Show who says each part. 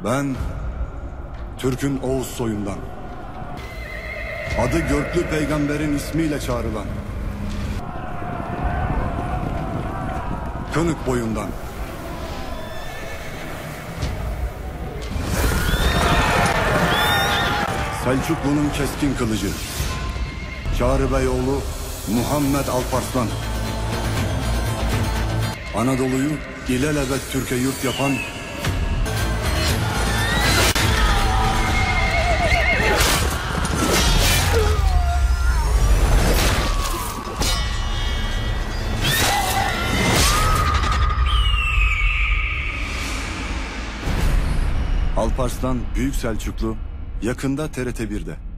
Speaker 1: Ben Türk'ün Oğuz soyundan, adı Görklü peygamberin ismiyle çağrılan, Kınık boyundan, Selçuklu'nun keskin kılıcı, Çağrı Beyoğlu Muhammed Alp Arslan, Anadolu'yu ilelebet Türkiye yurt yapan Alp Arslan Buyuk Selcuklu yakında TRT 1'de.